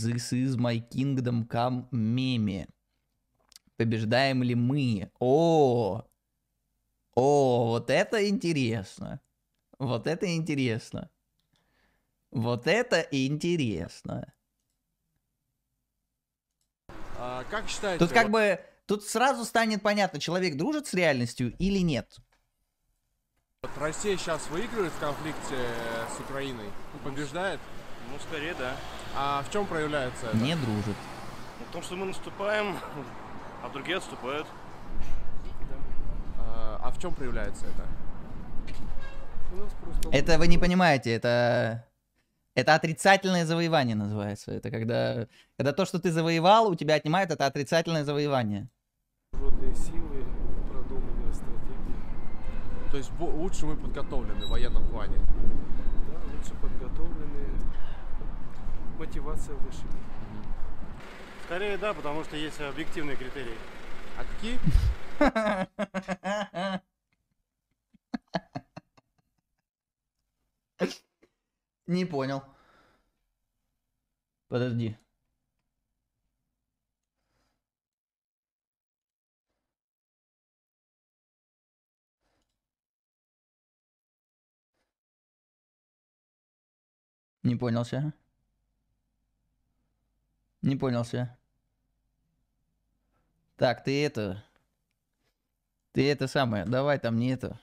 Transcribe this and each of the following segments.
This is my kingdom come меме. Побеждаем ли мы? О, вот это интересно. Вот это интересно. Вот это интересно. Как считаете? Тут как бы, тут сразу станет понятно, человек дружит с реальностью или нет. Вот Россия сейчас выигрывает в конфликте с Украиной? Побеждает? Ну, скорее, да. А в чем проявляется это? Не дружит. В том, что мы наступаем, а другие отступают. А в чем проявляется это? Это вы не понимаете, это отрицательное завоевание называется. Это когда то, что ты завоевал, у тебя отнимают, это отрицательное завоевание. Силы, продуманные стратегии. То есть лучше мы подготовлены в военном плане? Да, лучше подготовленные. Мотивация выше. Скорее, да, потому что есть объективные критерии. А какие? Не понял. Подожди. Не понялся. Не понялся. Так, ты это самое, давай там не это.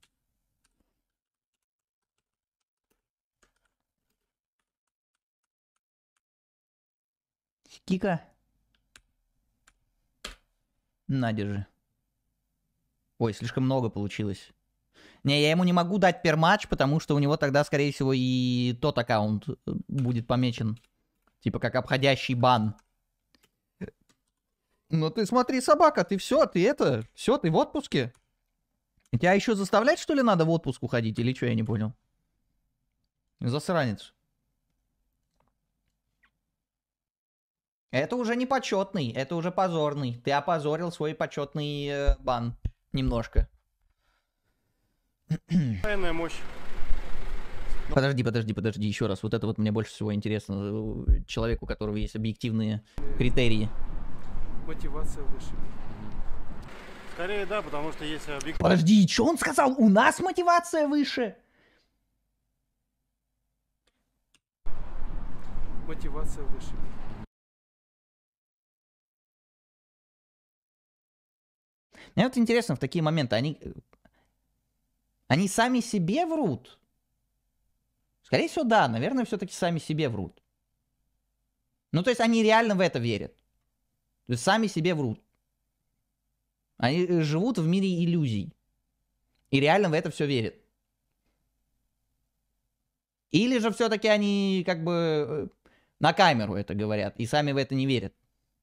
Кика. На, держи. Ой, слишком много получилось. Не, я ему не могу дать перматч, потому что у него тогда, скорее всего, и тот аккаунт будет помечен. Типа как обходящий бан. Ну ты смотри, собака, ты все, ты в отпуске. Тебя еще заставлять, что ли, надо в отпуск уходить? Или что, я не понял? Засранец. Это уже не почетный, это уже позорный. Ты опозорил свой почетный бан. Немножко. Военная мощь. Подожди, еще раз. Вот это вот мне больше всего интересно. Человек, у которого есть объективные критерии. Мотивация выше. Скорее, да, потому что есть объективные... Подожди, что он сказал? У нас мотивация выше? Мотивация выше. Мне вот интересно, в такие моменты они сами себе врут? Скорее всего, да, наверное, все-таки сами себе врут. Ну, то есть они реально в это верят. То есть сами себе врут. Они живут в мире иллюзий. И реально в это все верят. Или же все-таки они как бы на камеру это говорят и сами в это не верят.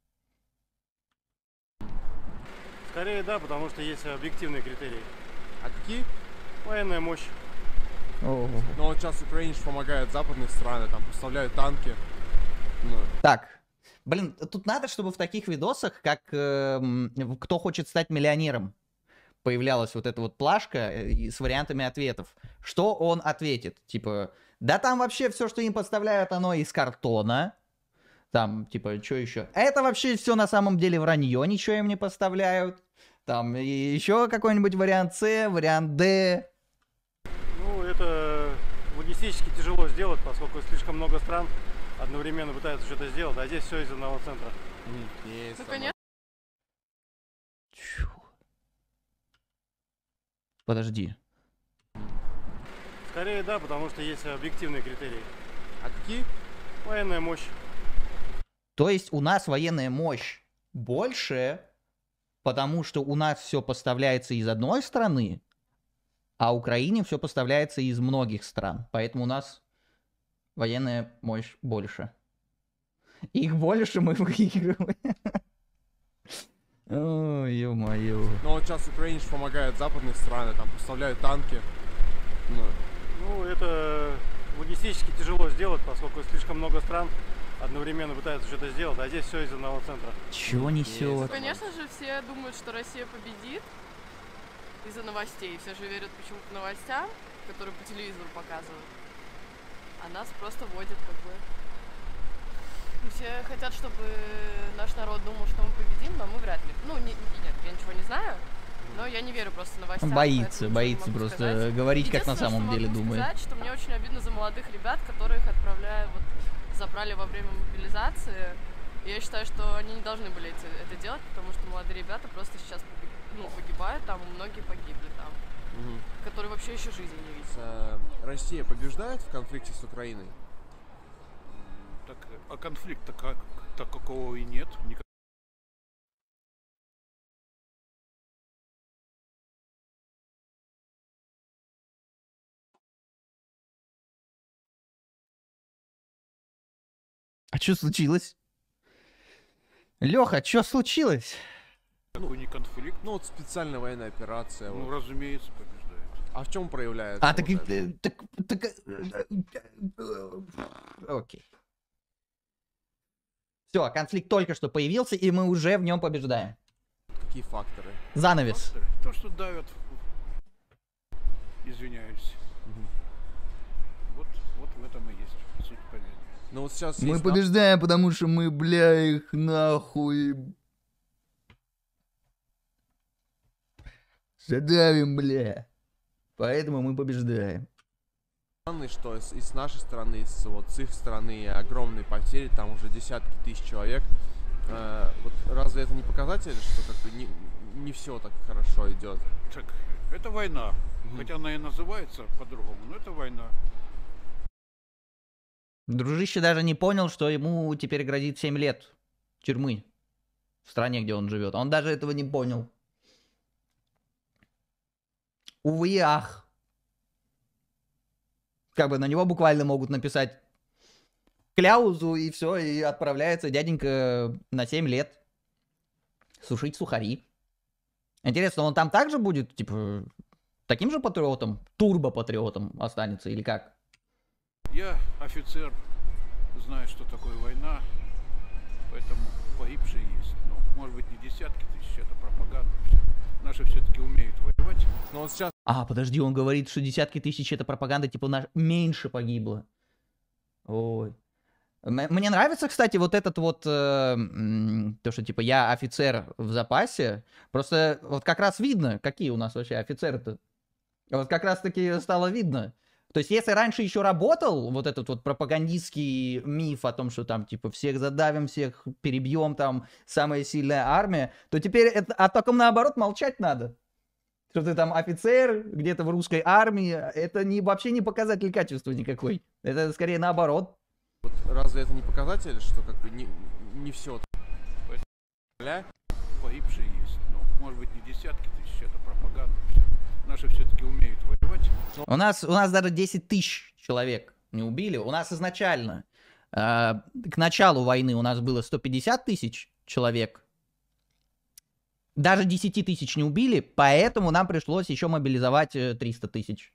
Скорее, да, потому что есть объективные критерии. А какие? Военная мощь. Ну вот сейчас украинцы помогают западные страны, там поставляют танки. Ну. Так, блин, тут надо, чтобы в таких видосах, как «Кто хочет стать миллионером», появлялась вот эта вот плашка с вариантами ответов. Что он ответит? Типа, да там вообще все, что им поставляют, оно из картона. Там, типа, что еще? Это вообще все на самом деле вранье, ничего им не поставляют. Там еще какой-нибудь вариант С, вариант Д. Ну, это логистически тяжело сделать, поскольку слишком много стран одновременно пытаются что-то сделать, а здесь все из одного центра. Есть, Ну, понятно. Подожди. Скорее, да, потому что есть объективные критерии. А какие? Военная мощь. То есть у нас военная мощь больше, потому что у нас все поставляется из одной страны, а Украине все поставляется из многих стран. Поэтому у нас военная мощь больше. Их больше, мы выигрываем. Ой, ё-моё. Ну вот сейчас украинцы помогают западные страны, там поставляют танки. Ну, это логистически тяжело сделать, поскольку слишком много стран одновременно пытаются что-то сделать, а здесь все из одного центра. Чё несёт? Конечно же, все думают, что Россия победит из-за новостей. Все же верят почему-то новостям, которые по телевизору показывают. А нас просто водят как бы Все хотят, чтобы наш народ думал, что мы победим, но мы вряд ли. Ну, нет, я ничего не знаю, но я не верю просто новостям. Боится поэтому ничего не могу просто сказать. говорить, как на Единственное, самом что деле могу думает. сказать, что мне очень обидно за молодых ребят, которых отправляют, вот, забрали во время мобилизации. И я считаю, что они не должны были это делать, потому что молодые ребята просто сейчас погибают, там многие погибли там, которые вообще еще жизни не видят. Россия побеждает в конфликте с Украиной? Так, а конфликта как такового и нет. А что случилось? Леха, что случилось? Такой не конфликт. Ну вот специальная военная операция. Ну, вот. разумеется, побеждает. А в чем проявляется? А, так... вот это? Окей. Все, конфликт только что появился, и мы уже в нем побеждаем. Какие факторы? Занавес. Факторы. То, что давят, извиняюсь. Вот в этом и есть суть победы. Ну вот сейчас Мы есть побеждаем, потому что мы, бля, их нахуй задавим, бля. Поэтому мы побеждаем. данные, что и с нашей стороны, вот с их стороны огромные потери, там уже десятки тысяч человек. Вот разве это не показатель, что как бы не все так хорошо идет? Так, это война. Хотя она и называется по-другому, но это война. Дружище даже не понял, что ему теперь грозит 7 лет тюрьмы в стране, где он живет. Он даже этого не понял. Увы и ах. Как бы на него буквально могут написать кляузу, и все, и отправляется дяденька на 7 лет сушить сухари. Интересно, он там также будет, типа, таким же патриотом, турбо-патриотом останется, или как? Я офицер, знаю, что такое война, поэтому погибшие есть. Но, может быть, не десятки тысяч, это пропаганда. Наши все-таки умеют воевать. Но вот сейчас А, подожди, он говорит, что десятки тысяч это пропаганда, типа, меньше погибло. Ой. Мне нравится, кстати, вот этот вот, то, что, типа, я офицер в запасе. Просто вот как раз видно, какие у нас вообще офицеры-то. Вот как раз-таки стало видно. То есть, если раньше еще работал вот этот вот пропагандистский миф о том, что там, типа, всех задавим, всех перебьем, там, самая сильная армия, то теперь, только наоборот, молчать надо. Что ты там офицер, где-то в русской армии, это вообще не показатель качества никакой. Это скорее наоборот. вот, разве это не показатель, что как бы не все Погибшие есть. Но, может быть, не десятки тысяч, это пропаганда. Наши все-таки умеют воевать. У нас даже 10 тысяч человек не убили. У нас изначально к началу войны у нас было 150 тысяч человек. Даже 10 тысяч не убили, поэтому нам пришлось еще мобилизовать 300 тысяч.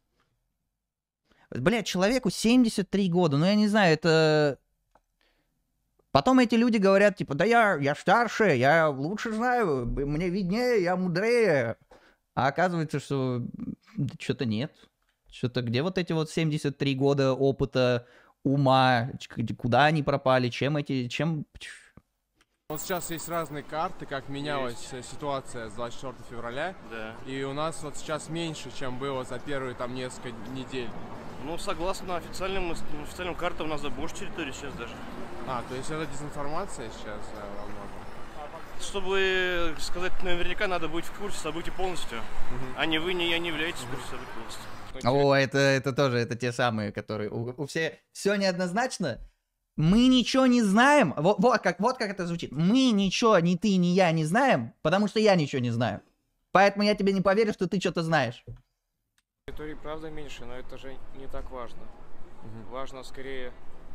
Блядь, человеку 73 года, ну я не знаю, это... Потом эти люди говорят, типа, да я старше, я лучше знаю, мне виднее, я мудрее. А оказывается, что что-то нет. Что-то где вот эти вот 73 года опыта, ума, куда они пропали, чем... Вот сейчас есть разные карты, как менялась ситуация с 24 февраля. Да. И у нас вот сейчас меньше, чем было за первые там несколько недель. Ну, согласно официальным картам, у нас за больше территории сейчас даже. А, то есть это дезинформация сейчас во многом? Чтобы сказать наверняка, надо быть в курсе событий полностью. А не вы, не я не являетесь в курсе событий полностью. О, это тоже, это те самые, которые... У все неоднозначно. Мы ничего не знаем. Вот как это звучит. Мы ничего, ни ты, ни я не знаем, потому что я ничего не знаю. Поэтому я тебе не поверю, что ты что-то знаешь. Территории правда меньше, но это же не так важно. Важно скорее...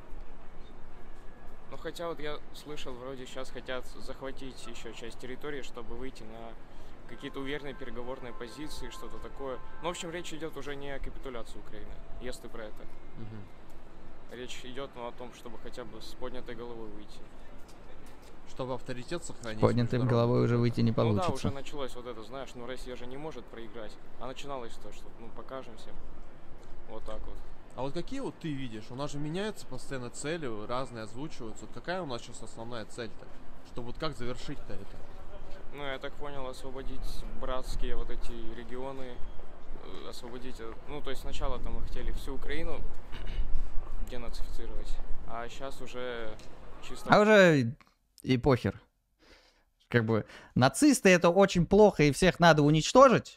Ну хотя вот я слышал, вроде сейчас хотят захватить еще часть территории, чтобы выйти на какие-то уверенные переговорные позиции, что-то такое. Ну, в общем, речь идет уже не о капитуляции Украины, если про это. Речь идет о том, чтобы хотя бы с поднятой головой выйти. Чтобы авторитет сохранить. Поднятой головой уже выйти не получится. Ну да, уже началось вот это, знаешь, ну Россия же не может проиграть. А начиналось то, что, ну, покажем всем. Вот так вот. А вот какие вот ты видишь? У нас же меняются постоянно цели, разные озвучиваются. Вот какая у нас сейчас основная цель-то? Чтобы вот как завершить-то это? Ну, я так понял, освободить братские вот эти регионы, освободить, ну, то есть сначала там мы хотели всю Украину денацифицировать, а сейчас уже чисто... А уже и похер. Как бы нацисты это очень плохо и всех надо уничтожить,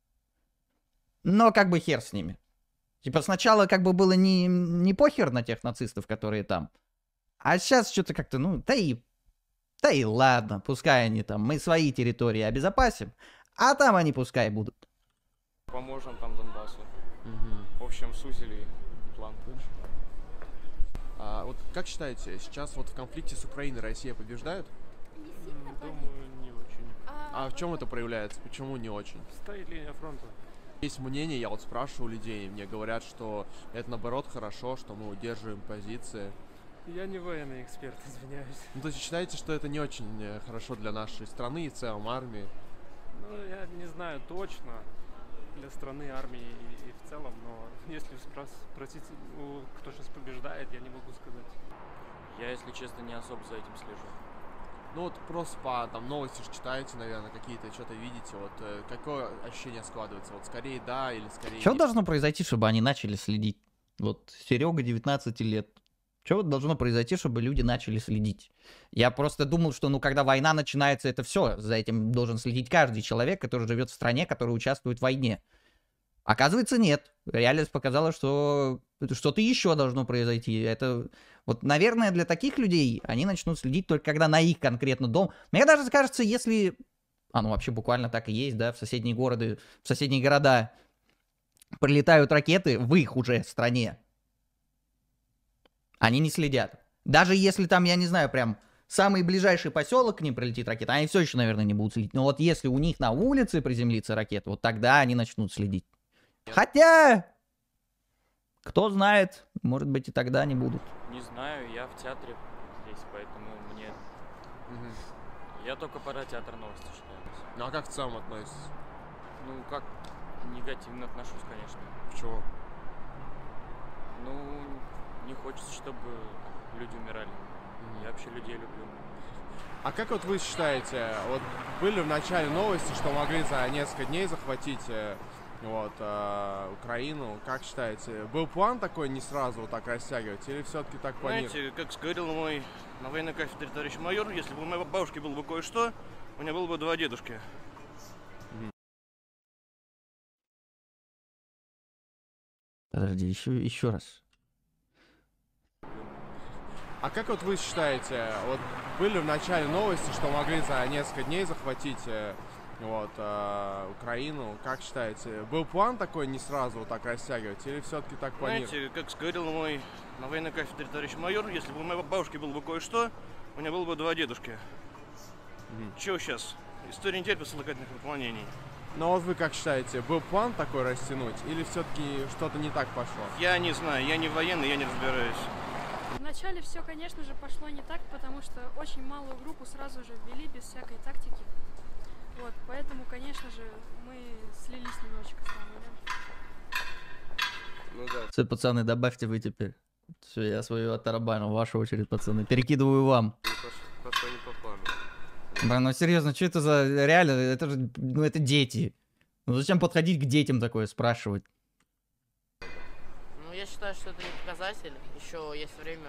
но как бы хер с ними. Типа сначала как бы было не похер на тех нацистов, которые там, а сейчас что-то как-то, ну, да и ладно, пускай они там, мы свои территории обезопасим, а там они пускай будут. Поможем там Донбассу. В общем, сузили план. А вот как считаете, сейчас вот в конфликте с Украиной Россия побеждает? Думаю, не очень. А в чем это проявляется? Почему не очень? Стоит линия фронта. Есть мнение, я вот спрашиваю людей, мне говорят, что это наоборот хорошо, что мы удерживаем позиции. Я не военный эксперт, извиняюсь. Ну, то есть считаете, что это не очень хорошо для нашей страны и в целом армии? Ну, я не знаю точно для страны, армии и в целом, но если спросить, кто сейчас побеждает, я не могу сказать. Я, если честно, не особо за этим слежу. Ну вот просто по там новости же читаете, наверное, какие-то что-то видите, вот какое ощущение складывается? Вот скорее да или скорее Что нет? должно произойти, чтобы они начали следить? Вот Серега 19 лет. Что должно произойти, чтобы люди начали следить? Я просто думал, что, ну, когда война начинается, это все. За этим должен следить каждый человек, который живет в стране, который участвует в войне. Оказывается, нет. Реальность показала, что что-то еще должно произойти. Это, вот, наверное, для таких людей они начнут следить только когда на их конкретно дом. Мне даже кажется, если... ну, вообще буквально так и есть, да, в соседние города прилетают ракеты в их уже стране. Они не следят. Даже если там, я не знаю, прям самый ближайший поселок к ним прилетит ракета, они все еще, наверное, не будут следить. Но вот если у них на улице приземлится ракета, вот тогда они начнут следить. Хотя, кто знает, может быть и тогда не будут. Не знаю, я в театре здесь, поэтому мне... Я только про театр новости читаю. Ну а как в целом относитесь? Ну, как негативно отношусь, конечно. Почему? Ну, не хочется, чтобы люди умирали. Я вообще людей люблю. А как вот вы считаете, вот были в начале новости, что могли за несколько дней захватить Украину, как считаете, был план такой не сразу вот так растягивать, или все-таки так планировали? Знаете, как говорил мой на военной кафедре товарищ майор, если бы у моей бабушки было бы кое-что, у меня было бы 2 дедушки. Подожди, еще раз. А как вот вы считаете, вот были в начале новости, что могли за несколько дней захватить Украину, как считаете, был план такой не сразу вот так растягивать, или все-таки так планировали? Знаете, как говорил мой на военной кафедре товарищ майор, если бы у моей бабушки было бы кое-что, у меня было бы 2 дедушки. Чего сейчас? История не терпит слагательных наклонений. Ну вот вы как считаете, был план такой растянуть, или все-таки что-то не так пошло? Я не знаю, я не военный, я не разбираюсь. Вначале все, конечно же, пошло не так, потому что очень малую группу сразу же ввели без всякой тактики. Вот, поэтому, конечно же, мы слились немножечко с вами, да? Ну да. Все, пацаны, добавьте вы теперь. Все, я свою оттарабанил, ваша очередь, пацаны. Перекидываю вам. Пошло не по плану. Блин, ну серьезно, что это за... Реально, это же... Ну, это дети. Ну, зачем подходить к детям такое спрашивать? Ну, я считаю, что это не показатель. Еще есть время.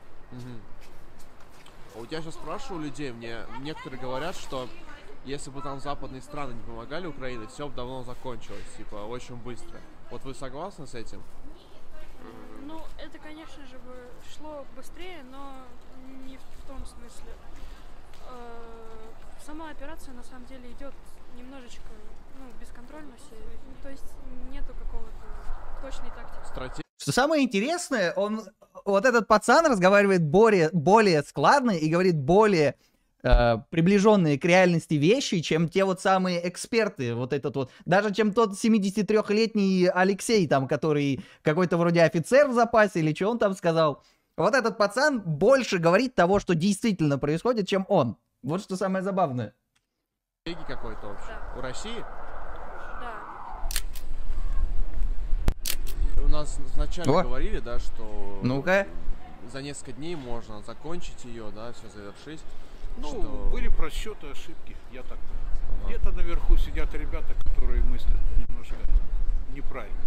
А вот я сейчас спрашиваю людей, мне некоторые говорят, что если бы там западные страны не помогали Украине, все бы давно закончилось, типа, очень быстро. Вот вы согласны с этим? Ну, это, конечно же, бы шло быстрее, но не в том смысле. Сама операция, на самом деле, идет немножечко, бесконтрольно все. Ну, то есть нету какого-то точной тактики. Что самое интересное, вот этот пацан разговаривает более складно и говорит более приближенные к реальности вещи, чем те вот самые эксперты, вот этот вот, даже чем тот 73-летний Алексей там, который какой-то вроде офицер в запасе или что он там сказал. Вот этот пацан больше говорит того, что действительно происходит, чем он. Вот что самое забавное. Какой-то вообще? Да. У России? Да. нас вначале О. говорили, да, что Ну-ка. за несколько дней можно закончить ее, да, все завершить. Ну, что... были просчеты, ошибки, я так понял. Где-то наверху сидят ребята, которые мыслят немножко неправильно.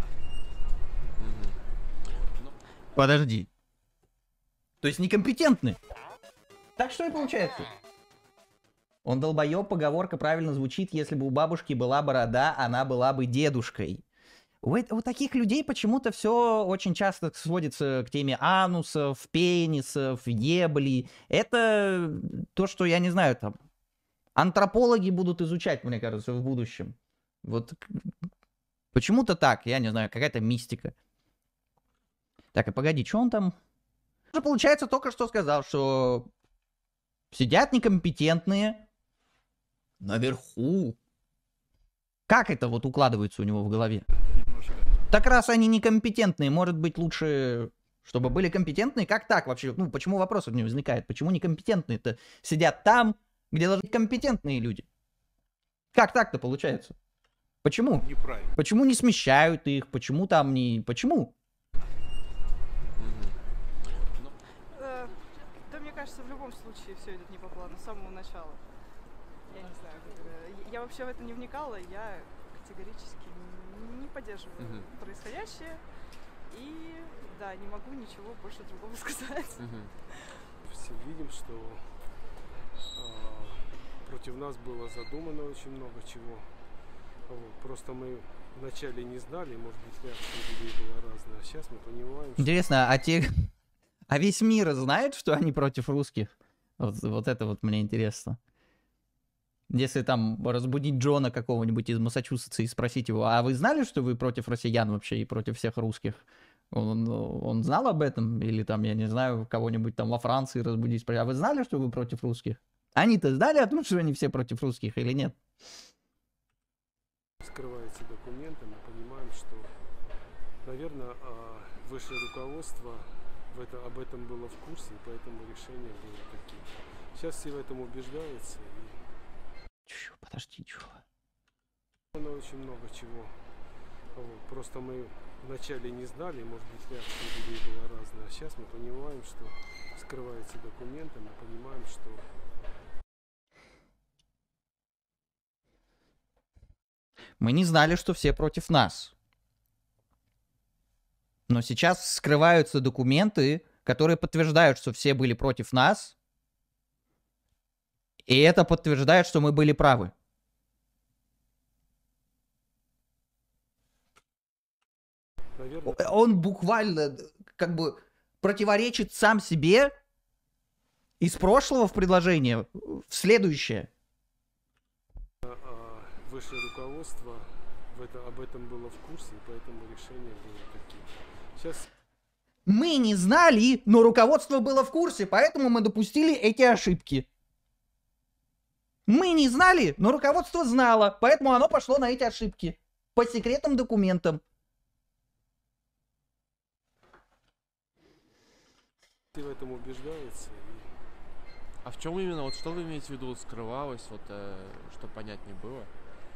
Подожди. То есть некомпетентны? Так что и получается. Он долбоёб, поговорка правильно звучит, если бы у бабушки была борода, она была бы дедушкой. У таких людей почему-то все очень часто сводится к теме анусов, пенисов, ебли. Это то, что, я не знаю, там, антропологи будут изучать, мне кажется, в будущем. Вот почему-то так, я не знаю, какая-то мистика. Так, а погоди, что он там? Уже получается, только что сказал, что сидят некомпетентные наверху. Как это вот укладывается у него в голове? Так раз они некомпетентные, может быть лучше, чтобы были компетентные? Как так вообще? Ну, почему вопросов не возникает? Почему некомпетентные-то сидят там, где должны быть компетентные люди? Как так-то получается? Почему? Неправильно. Почему не смещают их? Почему там не... Почему? Да, мне кажется, в любом случае все идет не по плану, с самого начала. Я не знаю, я вообще в это не вникала, я категорически не поддерживаю происходящее. И да, не могу ничего больше другого сказать. Все видим, что против нас было задумано очень много чего. Вот. Просто мы вначале не знали, может быть, реакция людей была разная. А сейчас мы понимаем, что... Интересно, а весь мир знает, что они против русских? Вот это вот мне интересно. Если там разбудить Джона какого-нибудь из Массачусетса и спросить его, а вы знали, что вы против россиян вообще и против всех русских? Он знал об этом? Или там, я не знаю, кого-нибудь там во Франции разбудить, спросить, а вы знали, что вы против русских? Они-то знали о том, что они все против русских или нет? Скрываются документы, мы понимаем, что, наверное, высшее руководство об этом было в курсе, и поэтому решения были такие. Сейчас все в этом убеждаются. Подожди, чего? Очень много чего. Вот. Просто мы вначале не знали, может быть, реакция людей была разная. А сейчас мы понимаем, что скрываются документы, мы понимаем, что... Мы не знали, что все против нас. Но сейчас скрываются документы, которые подтверждают, что все были против нас. И это подтверждает, что мы были правы. Наверное... Он буквально как бы противоречит сам себе из прошлого в предложение в следующее. Высшее руководство об этом было в курсе, и поэтому решения были такие. Сейчас... Мы не знали, но руководство было в курсе, поэтому мы допустили эти ошибки. Мы не знали, но руководство знало, поэтому оно пошло на эти ошибки. По секретным документам. Все в этом убеждаются. А в чем именно, вот что вы имеете в виду, скрывалось, вот, что понять не было?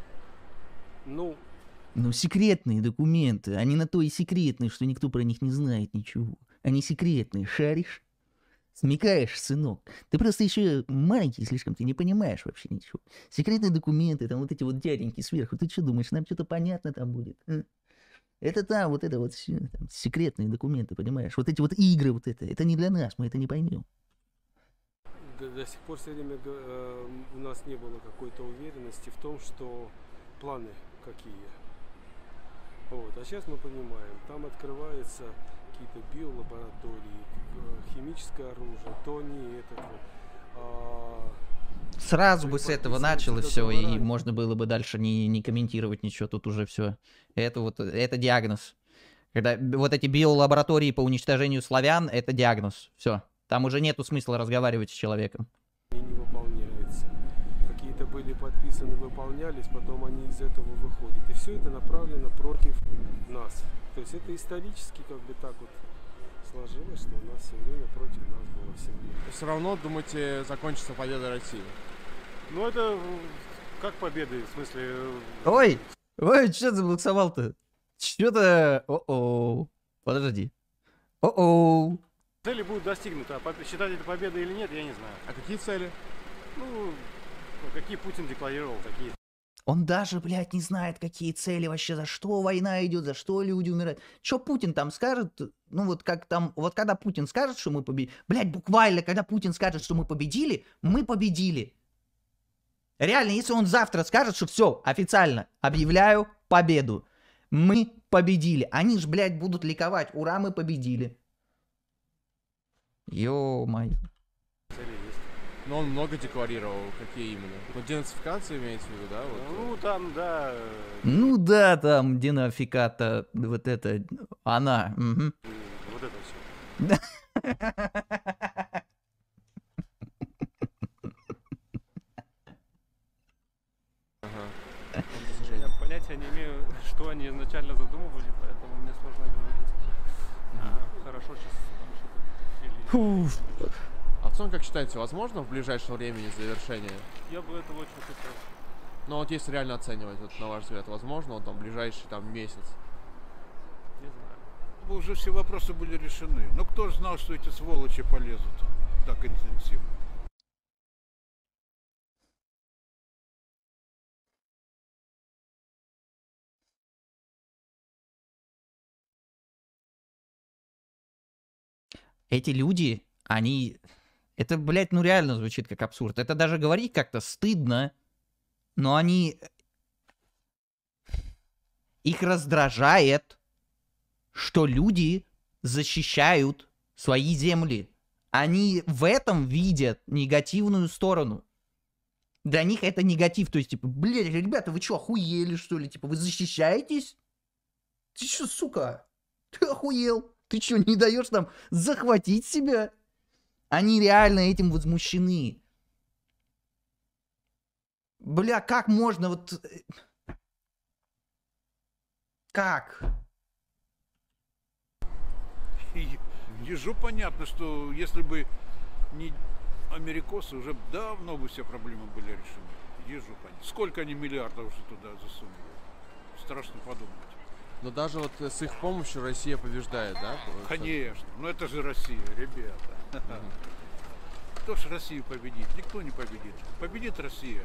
Ну, секретные документы. Они на то и секретные, что никто про них не знает ничего. Они секретные, шаришь? Смекаешь, сынок? Ты просто еще маленький слишком, ты не понимаешь вообще ничего. Секретные документы, там вот эти вот дяденьки сверху. Ты что думаешь, нам что-то понятно там будет? Это там, вот это вот все, там, секретные документы, понимаешь? Вот эти вот игры, вот это не для нас, мы это не поймем. До сих пор все время у нас не было какой-то уверенности в том, что планы какие. Вот. А сейчас мы понимаем, там открываются какие-то биолаборатории, химическое оружие, то не это вот. Сразу бы с этого началось все, и можно было бы дальше не комментировать ничего, тут уже все. Это диагноз. Когда вот эти биолаборатории по уничтожению славян, это диагноз. Все. Там уже нету смысла разговаривать с человеком. Они не выполняются. Какие-то были подписаны, выполнялись, потом они из этого выходят. И все это направлено против нас. То есть это исторически как бы так вот сложилось, что у нас все время против нас было все время. Все равно, думаете, закончится победа России? Ну это как победы, в смысле... Ой, что заблоксовал-то? Что-то... Подожди. О-оу. Цели будут достигнуты, а считать это победой или нет, я не знаю. А какие цели? Ну, какие Путин декларировал, такие. Он даже, блядь, не знает, какие цели вообще, за что война идет, за что люди умирают. Что Путин там скажет, ну вот как там, вот когда Путин скажет, что мы победили, блядь, буквально, когда Путин скажет, что мы победили, мы победили. Реально, если он завтра скажет, что все, официально, объявляю победу, мы победили, они ж, блядь, будут ликовать, ура, мы победили. Ё-моё. Но он много декларировал, какие именно? Ну, денацификация имеется в виду, да? Вот. Ну, там, да. Ну да, там денацификата, вот это, она. Угу. Вот это все. Я понятия не имею, что они изначально задумывали, поэтому мне сложно говорить. Хорошо сейчас там что-то. А в целом, как считаете, возможно в ближайшем времени завершение? Я бы этого очень хотел. Ну вот если реально оценивать, вот, на ваш взгляд, возможно, вот там ближайший там месяц? Не знаю. Уже все вопросы были решены. Но кто же знал, что эти сволочи полезут так интенсивно? Эти люди, они... Это, блядь, ну реально звучит как абсурд. Это даже говорить как-то стыдно, но они... Их раздражает, что люди защищают свои земли. Они в этом видят негативную сторону. Для них это негатив. То есть, типа, блядь, ребята, вы что, охуели, что ли? Типа, вы защищаетесь? Ты что, сука? Ты охуел? Ты что, не даешь нам захватить себя? Они реально этим возмущены. Бля, как можно вот... Как? Ежу понятно, что если бы не америкосы, уже давно бы все проблемы были решены. Ежу понятно. Сколько они миллиардов уже туда засунули? Страшно подумать. Но даже вот с их помощью Россия побеждает, да? Конечно. Ну это же Россия, ребята. Кто ж Россию победит? Никто не победит. Победит Россия.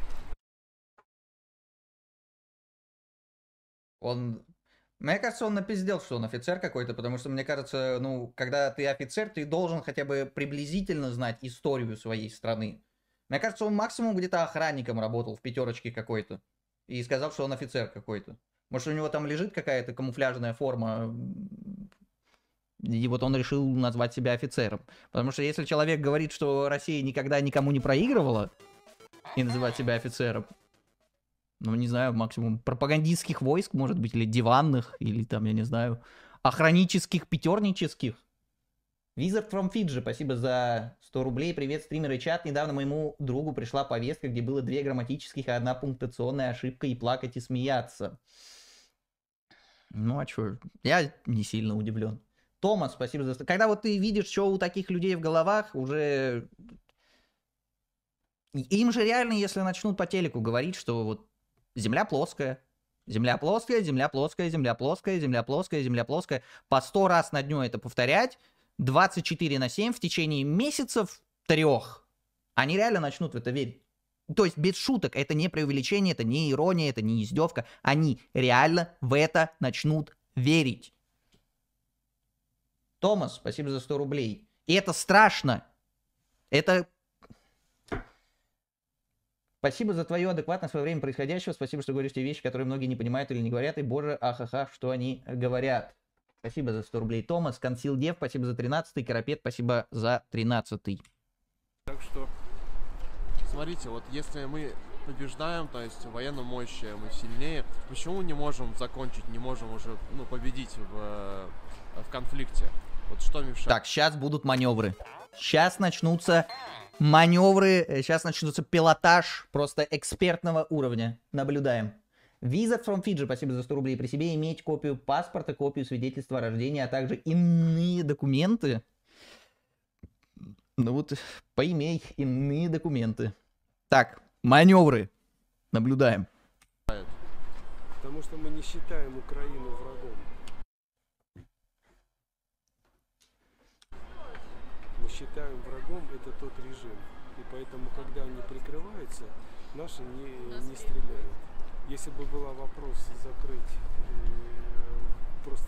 Мне кажется, он напиздел, что он офицер какой-то, потому что, мне кажется, ну, когда ты офицер, ты должен хотя бы приблизительно знать историю своей страны. Мне кажется, он максимум где-то охранником работал в пятерочке какой-то. И сказал, что он офицер какой-то. Может, у него там лежит какая-то камуфляжная форма, и вот он решил назвать себя офицером. Потому что если человек говорит, что Россия никогда никому не проигрывала, и называть себя офицером, ну, не знаю, максимум пропагандистских войск, может быть, или диванных, или там, я не знаю, охранических, пятернических. Wizard from Fiji, спасибо за 100 рублей. Привет, стримеры, чат. Недавно моему другу пришла повестка, где было 2 грамматических и 1 пунктуационная ошибка, и плакать, и смеяться. Ну, а чё? Я не сильно удивлен. Томас, спасибо за... Когда вот ты видишь, что у таких людей в головах, уже... Им же реально, если начнут по телеку говорить, что вот Земля плоская, Земля плоская, Земля плоская, Земля плоская, Земля плоская, Земля плоская, по 100 раз на дню это повторять, 24/7 в течение месяцев 3, они реально начнут в это верить. То есть без шуток, это не преувеличение, это не ирония, это не издевка, они реально в это начнут верить. Томас, спасибо за 100 рублей. И это страшно. Это... Спасибо за твою адекватность во время происходящего. Спасибо, что говоришь те вещи, которые многие не понимают или не говорят. И, боже, ахаха, что они говорят. Спасибо за 100 рублей. Томас, Консил Дев, спасибо за 13-й. Карапет, спасибо за 13-й. Так что... Смотрите, вот если мы побеждаем, то есть военно мощи, мы сильнее, почему не можем закончить, не можем уже победить в конфликте? Вот что мешает? Так, сейчас будут маневры. Сейчас начнутся маневры, сейчас начнется пилотаж просто экспертного уровня. Наблюдаем. Wizard from Fiji, спасибо за 100 рублей. При себе иметь копию паспорта, копию свидетельства о рождении, а также иные документы. Ну вот, поимей иные документы. Так, маневры. Наблюдаем. Потому что мы не считаем Украину врагом. мы считаем врагом, это тот режим. И поэтому, когда они прикрываются, наши не стреляют. Если бы был вопрос закрыть, просто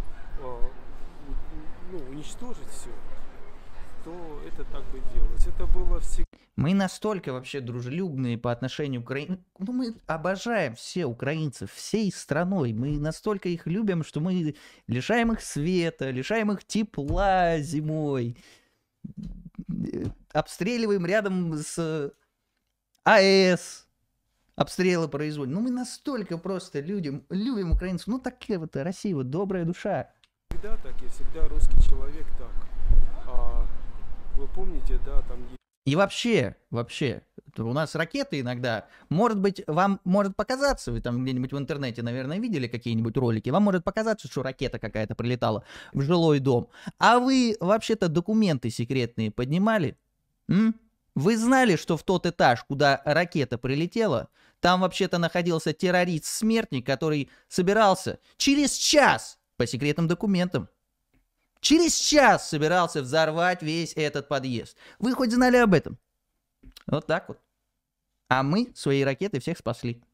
уничтожить все, то это так бы делалось. Это было всегда. Мы настолько вообще дружелюбные по отношению к Украине. Ну, мы обожаем все украинцев, всей страной. Мы настолько их любим, что мы лишаем их света, лишаем их тепла зимой. Обстреливаем рядом с АЭС. Обстрелы производим. Ну, мы настолько просто любим украинцев. Ну, такая вот Россия, вот добрая душа. Всегда так, и всегда русский человек так. Вы помните, да, там... И вообще, у нас ракеты иногда, может быть, вам может показаться, вы там где-нибудь в интернете, наверное, видели какие-нибудь ролики, вам может показаться, что ракета какая-то прилетала в жилой дом. А вы вообще-то документы секретные поднимали? Вы знали, что в тот этаж, куда ракета прилетела, там вообще-то находился террорист-смертник, который собирался через час по секретным документам. Через час собирался взорвать весь этот подъезд. Вы хоть знали об этом? Вот так вот. А мы своей ракетой всех спасли.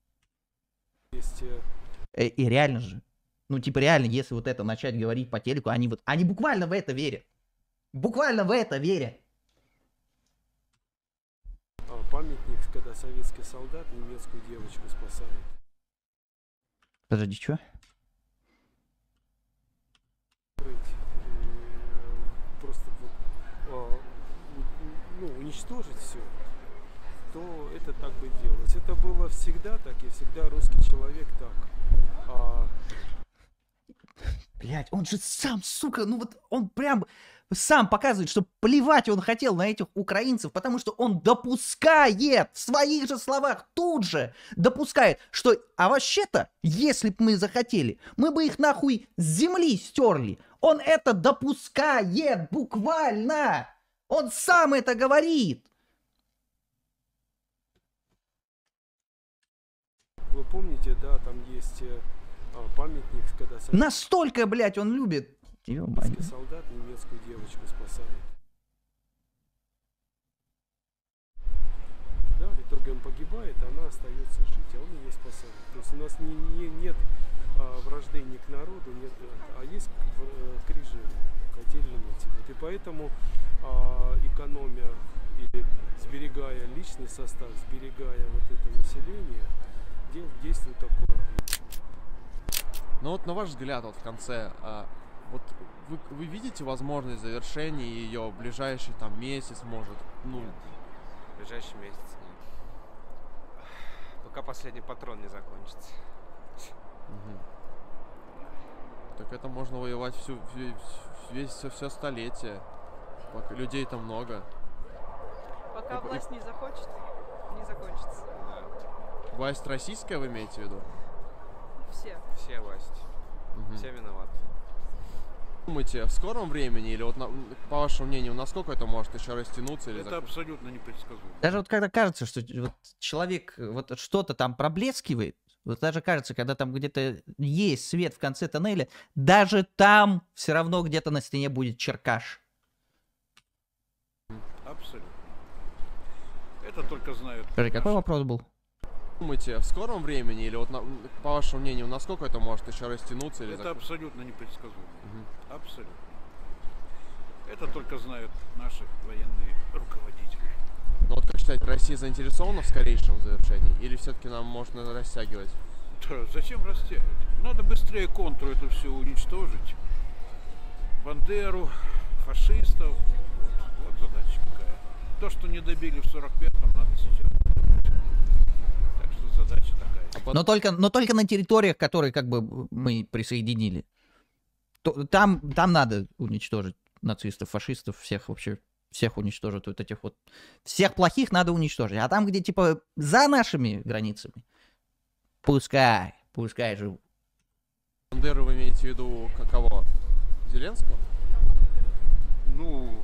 И реально же. Ну, типа реально, если вот это начать говорить по телеку, они буквально в это верят. Буквально в это верят. Памятник, когда советский солдат немецкую девочку спасает. Подожди, что? Просто уничтожить все, то это так бы делалось. Это было всегда так, и всегда русский человек так. Блять, он же сам, сука, ну вот он прям сам показывает, что плевать он хотел на этих украинцев, потому что он допускает, в своих же словах тут же допускает, что, а вообще-то, если бы мы захотели, мы бы их нахуй с земли стерли. Он это допускает буквально. Он сам это говорит. Вы помните, да, там есть памятник, когда... Настолько, блядь, он любит. Советский солдат немецкую девочку спасает. Да, в итоге он погибает, а она остается жить, а он ее спасает. То есть у нас нет вражды ни к народу, нет, а есть к режиму, к отдельному тебе. И поэтому экономия или сберегая личный состав, сберегая вот это население, действует аккуратно. Ну вот на ваш взгляд, вот в конце, вот вы видите возможность завершения ее в ближайший там месяц, может, ну... Нет, в ближайший месяц нет. Пока последний патрон не закончится. Так это можно воевать все столетие. Пока людей-то много. Пока власть не захочет, не закончится. Да. Власть российская вы имеете в виду? Все. Все власти. Все виноваты. Думаете, в скором времени или вот по вашему мнению, насколько это может еще растянуться? Или это абсолютно непредсказуемо. Даже вот когда кажется, что вот человек вот что-то там проблескивает, вот даже кажется, когда там где-то есть свет в конце тоннеля, даже там все равно где-то на стене будет черкаш. Абсолютно. Это только знают. Скажи, какой вопрос был? Думаете, в скором времени или вот по вашему мнению, насколько это может еще растянуться? Или это абсолютно непредсказуемо. Абсолютно. Это только знают наши военные руководители. Ну вот как считаете, Россия заинтересована в скорейшем завершении? Или все-таки нам можно растягивать? Да, зачем растягивать? Надо быстрее контру это все уничтожить. Бандеру, фашистов. Вот задача какая. То, что не добили в 45-м, надо сейчас. Так что задача такая. Но только на территориях, которые как бы мы присоединили. Там надо уничтожить нацистов, фашистов, всех вообще, всех уничтожить, вот этих вот, всех плохих надо уничтожить. А там, где типа за нашими границами, пускай живут. Бандеру вы имеете в виду кого? Зеленского? Ну,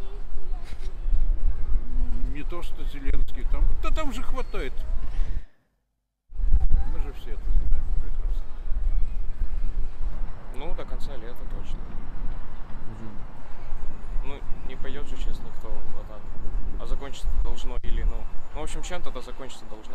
не то что Зеленский, там же хватает. Мы же все это знаем прекрасно. Ну, до конца лета точно. Ну, не пойдет же сейчас никто вот так. А закончиться должно или, ну, в общем, чем-то это закончиться должно.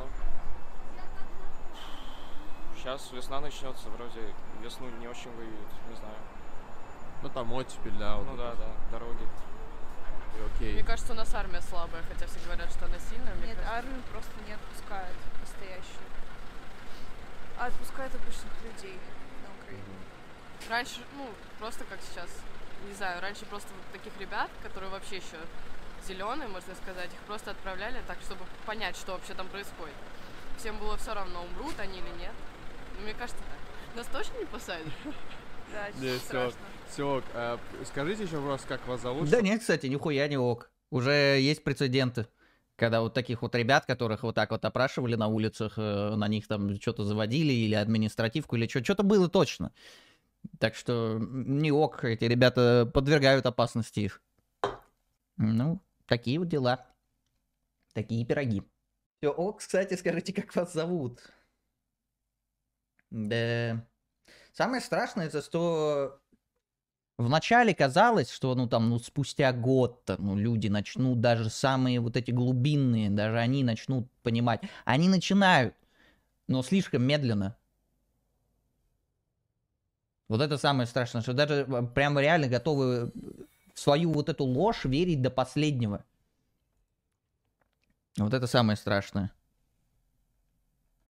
Сейчас весна начнется, вроде весну не очень воюют, не знаю. Ну там оттепель, да. Вот ну да, дороги. Окей. Мне кажется, у нас армия слабая, хотя все говорят, что она сильная. Нет, армию просто не отпускают настоящую. А отпускают обычных людей на Украину. Раньше, ну, просто как сейчас, не знаю, раньше просто вот таких ребят, которые вообще еще зеленые, можно сказать, их просто отправляли так, чтобы понять, что вообще там происходит. Всем было все равно, умрут они или нет. Ну, мне кажется, так. Нас точно не посадят? Да, не, страшно. Все, скажите еще раз, как вас зовут? Да нет, кстати, нихуя не ок. Уже есть прецеденты, когда вот таких вот ребят, которых вот так вот опрашивали на улицах, на них там что-то заводили, или административку, или что-то было точно. Так что не ок, эти ребята подвергают опасности их. Ну, такие вот дела. Такие пироги. Все, ок, кстати, скажите, как вас зовут? Да. Самое страшное, это что вначале казалось, что, ну, там, ну, спустя год, ну, люди начнут, даже самые вот эти глубинные, даже они начнут понимать. Они начинают, но слишком медленно. Вот это самое страшное, что даже прям реально готовы в свою вот эту ложь верить до последнего. Вот это самое страшное.